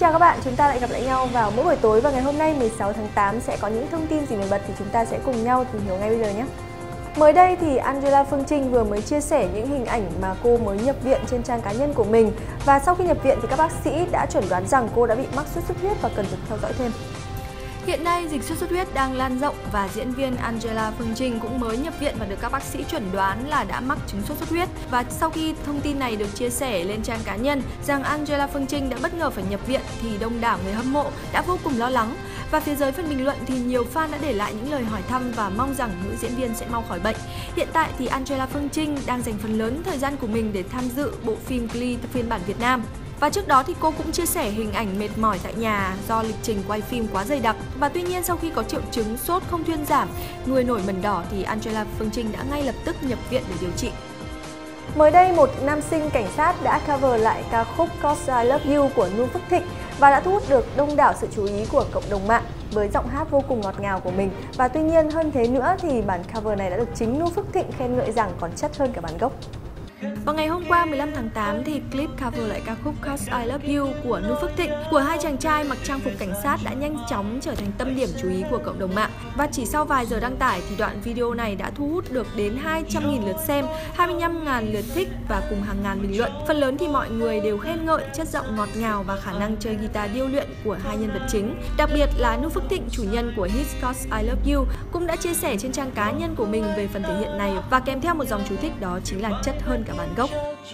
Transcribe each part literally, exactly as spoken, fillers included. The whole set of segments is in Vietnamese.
chào các bạn, chúng ta lại gặp lại nhau vào mỗi buổi tối và ngày hôm nay mười sáu tháng tám sẽ có những thông tin gì nổi bật thì chúng ta sẽ cùng nhau tìm hiểu ngay bây giờ nhé. Mới đây thì Angela Phương Trinh vừa mới chia sẻ những hình ảnh mà cô mới nhập viện trên trang cá nhân của mình, và sau khi nhập viện thì các bác sĩ đã chẩn đoán rằng cô đã bị mắc sốt xuất huyết và cần được theo dõi thêm. Hiện nay, dịch sốt xuất huyết đang lan rộng và diễn viên Angela Phương Trinh cũng mới nhập viện và được các bác sĩ chuẩn đoán là đã mắc chứng sốt xuất huyết. Và sau khi thông tin này được chia sẻ lên trang cá nhân rằng Angela Phương Trinh đã bất ngờ phải nhập viện thì đông đảo người hâm mộ đã vô cùng lo lắng. Và phía dưới phần bình luận thì nhiều fan đã để lại những lời hỏi thăm và mong rằng nữ diễn viên sẽ mau khỏi bệnh. Hiện tại thì Angela Phương Trinh đang dành phần lớn thời gian của mình để tham dự bộ phim Glee phiên bản Việt Nam. Và trước đó thì cô cũng chia sẻ hình ảnh mệt mỏi tại nhà do lịch trình quay phim quá dày đặc. Và tuy nhiên sau khi có triệu chứng sốt không thuyên giảm, người nổi mẩn đỏ thì Angela Phương Trinh đã ngay lập tức nhập viện để điều trị. Mới đây, một nam sinh cảnh sát đã cover lại ca khúc Cause I Love You của Nu Phước Thịnh và đã thu hút được đông đảo sự chú ý của cộng đồng mạng với giọng hát vô cùng ngọt ngào của mình. Và tuy nhiên hơn thế nữa thì bản cover này đã được chính Nu Phước Thịnh khen ngợi rằng còn chất hơn cả bản gốc. Vào ngày hôm qua mười lăm tháng tám thì clip cover lại ca khúc Cause I Love You của Nu Phước Thịnh của hai chàng trai mặc trang phục cảnh sát đã nhanh chóng trở thành tâm điểm chú ý của cộng đồng mạng. Và chỉ sau vài giờ đăng tải thì đoạn video này đã thu hút được đến hai trăm nghìn lượt xem, hai mươi lăm nghìn lượt thích và cùng hàng ngàn bình luận. Phần lớn thì mọi người đều khen ngợi chất giọng ngọt ngào và khả năng chơi guitar điêu luyện của hai nhân vật chính. Đặc biệt là Nu Phước Thịnh, chủ nhân của hit Cause I Love You, cũng đã chia sẻ trên trang cá nhân của mình về phần thể hiện này và kèm theo một dòng chú thích đó chính là chất hơn cả bản gốc.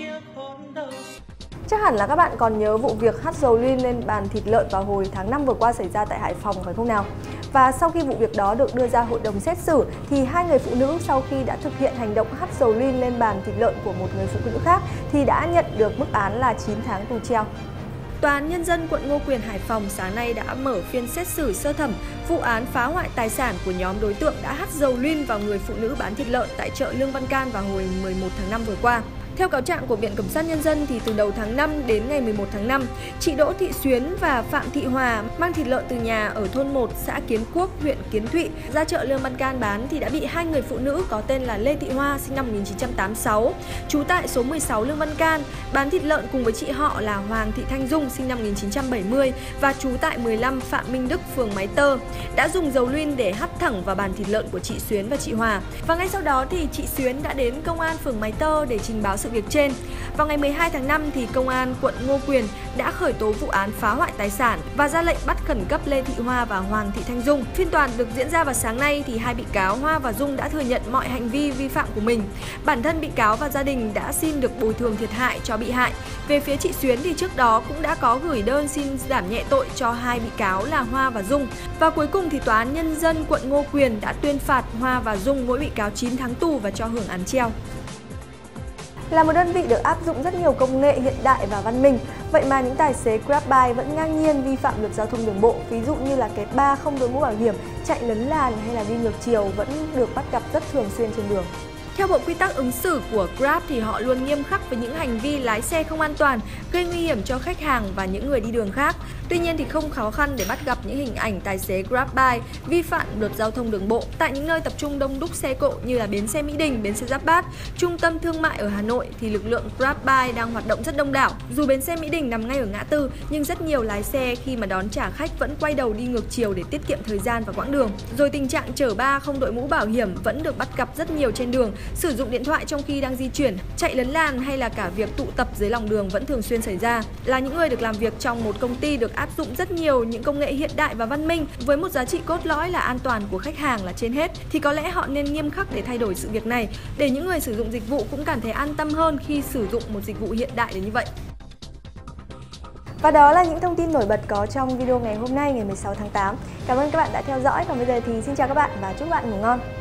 Chắc hẳn là các bạn còn nhớ vụ việc hắt dầu luyên lên bàn thịt lợn vào hồi tháng năm vừa qua xảy ra tại Hải Phòng phải không nào? Và sau khi vụ việc đó được đưa ra hội đồng xét xử thì hai người phụ nữ sau khi đã thực hiện hành động hắt dầu luyên lên bàn thịt lợn của một người phụ nữ khác thì đã nhận được mức án là chín tháng tù treo. Tòa án Nhân dân quận Ngô Quyền, Hải Phòng sáng nay đã mở phiên xét xử sơ thẩm vụ án phá hoại tài sản của nhóm đối tượng đã hắt dầu luyên vào người phụ nữ bán thịt lợn tại chợ Lương Văn Can vào hồi mười một tháng năm vừa qua. Theo cáo trạng của Viện Kiểm sát Nhân dân thì từ đầu tháng năm đến ngày mười một tháng năm, chị Đỗ Thị Xuyến và Phạm Thị Hòa mang thịt lợn từ nhà ở thôn một, xã Kiến Quốc, huyện Kiến Thụy ra chợ Lương Văn Can bán thì đã bị hai người phụ nữ có tên là Lê Thị Hoa sinh năm một nghìn chín trăm tám mươi sáu, trú tại số mười sáu Lương Văn Can, bán thịt lợn cùng với chị họ là Hoàng Thị Thanh Dung sinh năm một nghìn chín trăm bảy mươi và trú tại mười lăm Phạm Minh Đức, phường Máy Tơ, đã dùng dầu luyên để hắt thẳng vào bàn thịt lợn của chị Xuyến và chị Hòa. Và ngay sau đó thì chị Xuyến đã đến công an phường Máy Tơ để trình báo sự việc trên. Vào ngày mười hai tháng năm thì công an quận Ngô Quyền đã khởi tố vụ án phá hoại tài sản và ra lệnh bắt khẩn cấp Lê Thị Hoa và Hoàng Thị Thanh Dung. Phiên tòa được diễn ra vào sáng nay thì hai bị cáo Hoa và Dung đã thừa nhận mọi hành vi vi phạm của mình. Bản thân bị cáo và gia đình đã xin được bồi thường thiệt hại cho bị hại. Về phía chị Xuyến thì trước đó cũng đã có gửi đơn xin giảm nhẹ tội cho hai bị cáo là Hoa và Dung. Và cuối cùng thì Tòa án Nhân dân quận Ngô Quyền đã tuyên phạt Hoa và Dung mỗi bị cáo chín tháng tù và cho hưởng án treo. Là một đơn vị được áp dụng rất nhiều công nghệ hiện đại và văn minh, vậy mà những tài xế GrabBike vẫn ngang nhiên vi phạm luật giao thông đường bộ, ví dụ như là cái ba không đội mũ bảo hiểm, chạy lấn làn hay là đi ngược chiều vẫn được bắt gặp rất thường xuyên trên đường. Theo bộ quy tắc ứng xử của Grab thì họ luôn nghiêm khắc với những hành vi lái xe không an toàn, gây nguy hiểm cho khách hàng và những người đi đường khác. Tuy nhiên thì không khó khăn để bắt gặp những hình ảnh tài xế GrabBike vi phạm luật giao thông đường bộ tại những nơi tập trung đông đúc xe cộ như là bến xe Mỹ Đình, bến xe Giáp Bát, trung tâm thương mại ở Hà Nội thì lực lượng GrabBike đang hoạt động rất đông đảo. Dù bến xe Mỹ Đình nằm ngay ở ngã tư nhưng rất nhiều lái xe khi mà đón trả khách vẫn quay đầu đi ngược chiều để tiết kiệm thời gian và quãng đường. Rồi tình trạng chở ba không đội mũ bảo hiểm vẫn được bắt gặp rất nhiều trên đường. Sử dụng điện thoại trong khi đang di chuyển, chạy lấn làn hay là cả việc tụ tập dưới lòng đường vẫn thường xuyên xảy ra. Là những người được làm việc trong một công ty được áp dụng rất nhiều những công nghệ hiện đại và văn minh với một giá trị cốt lõi là an toàn của khách hàng là trên hết, thì có lẽ họ nên nghiêm khắc để thay đổi sự việc này để những người sử dụng dịch vụ cũng cảm thấy an tâm hơn khi sử dụng một dịch vụ hiện đại đến như vậy. Và đó là những thông tin nổi bật có trong video ngày hôm nay ngày mười sáu tháng tám. Cảm ơn các bạn đã theo dõi và bây giờ thì xin chào các bạn và chúc bạn ngủ ngon.